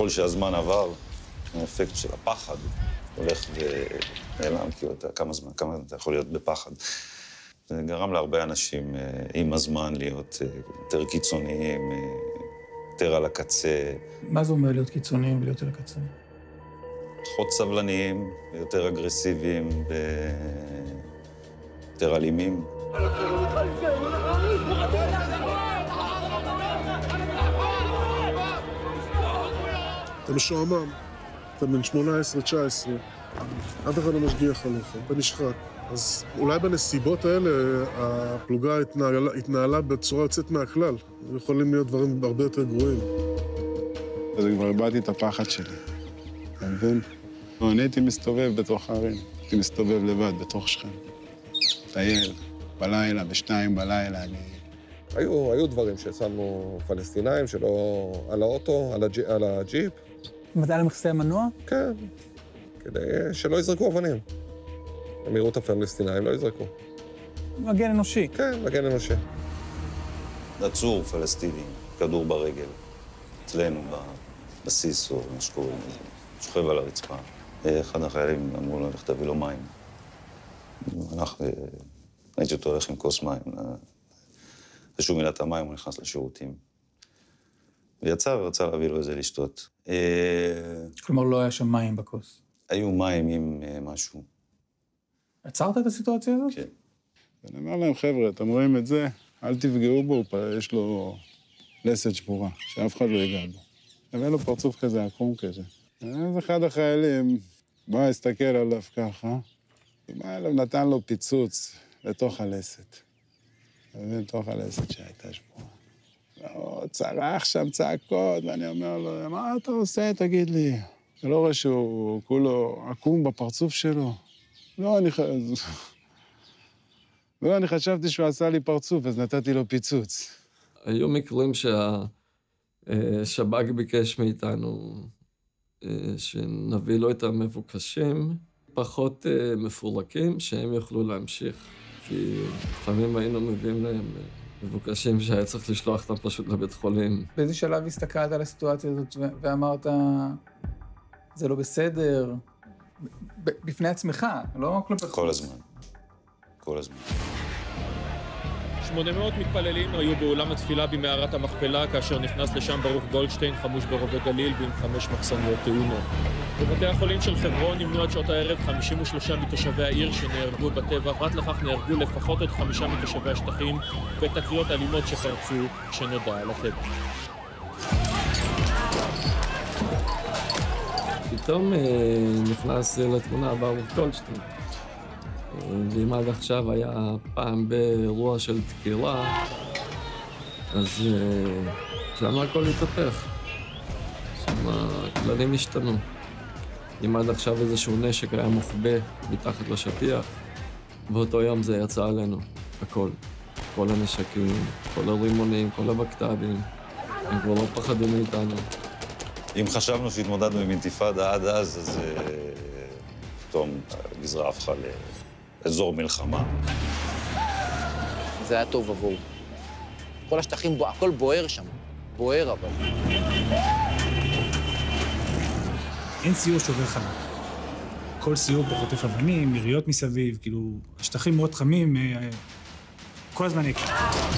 ככל שהזמן עבר, האפקט של הפחד הולך ונעלם, כי כמה אתה יכול להיות בפחד. זה גרם להרבה אנשים עם הזמן להיות יותר קיצוניים, יותר על הקצה. מה זה אומר להיות קיצוניים ולהיות על הקצה? פחות סבלניים, יותר אגרסיביים ויותר אלימים. אתה משועמם, אתה בן 18-19, אף אחד לא משגיח עליך, אתה נשחק. אז אולי בנסיבות האלה הפלוגה התנהלה בצורה יוצאת מהכלל. יכולים להיות דברים הרבה יותר גרועים. אז כבר איבדתי את הפחד שלי, אתה מבין? אני הייתי מסתובב בתוך הערים, הייתי מסתובב לבד בתוך שכם. טייל, בלילה, ב2 בלילה, היו דברים ששמנו פלסטינאים שלא על האוטו, על הג'יפ. מתי על מכסי המנוע? כן, כדי שלא יזרקו אבנים. הם יראו את הפלסטינאים, לא יזרקו. מגן אנושי. כן, מגן אנושי. עצור פלסטיני, כדור ברגל, אצלנו בבסיס או מה שקוראים, שוכב על הרצפה. אחד החיילים אמרו לו, לך תביא לו מים. הייתי אותו הולך עם כוס מים. אחרי שהוא מילא את המים, הוא נכנס לשירותים. ויצא ורצה להביא לו איזה לשתות. כלומר, לא היה שם מים בכוס. היו מים עם משהו. עצרת את הסיטואציה הזאת? כן. אני אומר להם, חבר'ה, אתם רואים את זה? אל תפגעו בו, יש לו לסת שבורה, שאף אחד לא ייגע בו. הבא לו פרצוף כזה, עקום כזה. אז אחד החיילים בא, הסתכל עליו ככה, ובא אליו, נתן לו פיצוץ לתוך הלסת. לתוך הלסת שהייתה שבורה. הוא צרח שם צעקות, ואני אומר לו, מה אתה עושה, תגיד לי? אתה לא רואה שהוא כולו עקום בפרצוף שלו? לא, אני חשבתי שהוא עשה לי פרצוף, אז נתתי לו פיצוץ. היו מקרים שהשב"כ ביקש מאיתנו שנביא לו את המבוקשים פחות מפורקים, שהם יוכלו להמשיך. כי לפעמים היינו מביאים להם מבוקשים שהיה צריך לשלוח אותם פשוט לבית חולים. באיזה שלב הסתכלת על הסיטואציה הזאת ואמרת, זה לא בסדר, בפני עצמך, לא כלפי... כל הזמן. כל הזמן. 800 מתפללים היו באולם התפילה במערת המכפלה, כאשר נכנס לשם ברוך גולדשטיין, חמוש ברובי גליל, ועם 5 מחסניות טעונות. בבתי החולים של חברון נמנו עד שעות הערב 53 מתושבי העיר שנהרגו בטבח, פרט לכך נהרגו לפחות עוד 5 מתושבי השטחים, בתקריות אלימות שפרצו כשנודע על הטבח. פתאום נכנס לתמונה ברוך גולדשטיין. ואם עד עכשיו היה פעם באירוע של דקירה, אז שם הכל התהפך. שם הכללים השתנו. אם עד עכשיו איזשהו נשק היה מוחבא מתחת לשטיח, באותו יום זה יצא עלינו, הכל. כל הנשקים, כל הרימונים, כל הבקת"בים, הם כבר לא פחדו מאיתנו. אם חשבנו שהתמודדנו עם אינתיפאדה עד אז פתאום הגזרה הפכה לאזור מלחמה. זה היה טוב עבור. כל השטחים, הכל בוער שם. בוער אבל. אין סיור שעובר חלק. כל סיור פה חוטף אבנים, יריות מסביב, כאילו, השטחים מאוד חמים, כל הזמן יקר.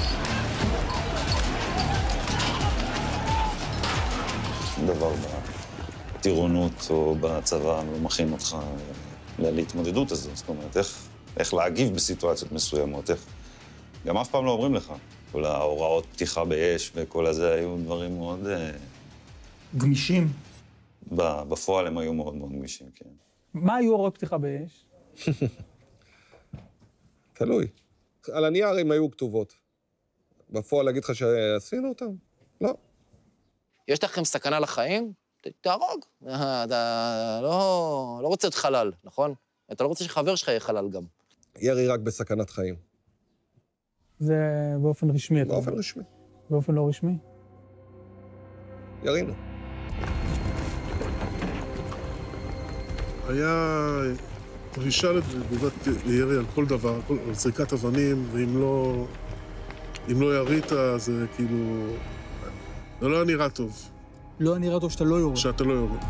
שום דבר בטירונות או בצבא לא מכין אותך להתמודדות הזאת. זאת אומרת, איך להגיב בסיטואציות מסוימות, גם אף פעם לא אומרים לך. כל ההוראות פתיחה באש וכל הזה היו דברים מאוד... גמישים. בפועל הם היו מאוד מאוד גמישים, כן. מה היו הוראות פתיחה באש? תלוי. על הנייר הם היו כתובות. בפועל להגיד לך שעשינו אותם? לא. יש לכם סכנה לחיים? תהרוג. אתה לא רוצה להיות חלל, נכון? אתה לא רוצה שחבר שלך יהיה חלל גם. ירי רק בסכנת חיים. זה באופן רשמי. באופן רשמי. באופן לא רשמי? ירינו. היה דרישה לתגובת ירי על כל דבר, על זריקת אבנים, ואם לא ירית, זה כאילו... זה לא היה נראה טוב. לא נראה טוב שאתה לא יורה. שאתה לא יורה.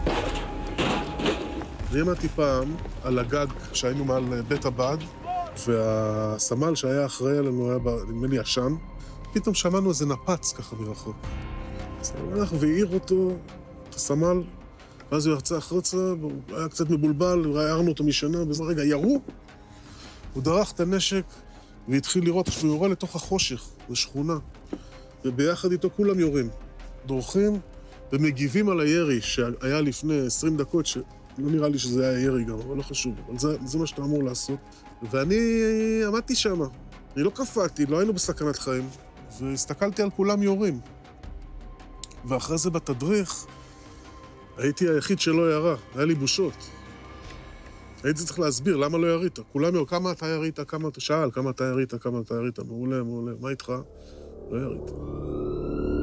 אני עמדתי פעם על הגג שהיינו מעל בית הבד, והסמל שהיה אחראי עלינו היה, נדמה לי, ישן. פתאום שמענו איזה נפץ ככה מרחוק. אז הוא הלך והעיר אותו, את הסמל, ואז הוא ירצה החוצה, הוא היה קצת מבולבל, הערנו אותו משנה, בזה רגע ירו. הוא דרך את הנשק והתחיל לראות שהוא יורה לתוך החושך, לשכונה. וביחד איתו כולם יורים. דורכים ומגיבים על הירי שהיה לפני 20 דקות, שלא נראה לי שזה היה ירי גם, אבל לא חשוב. אבל זה מה שאתה אמור לעשות. ואני עמדתי שם. אני לא קפאתי, לא היינו בסכנת חיים, והסתכלתי על כולם יורים. ואחרי זה בתדריך, הייתי היחיד שלא ירה, היה לי בושות. הייתי צריך להסביר למה לא ירית. כולם יורים, כמה אתה ירית, כמה אתה שאל, כמה אתה ירית, כמה אתה ירית, מעולה, מעולה, מה איתך? לא ירית.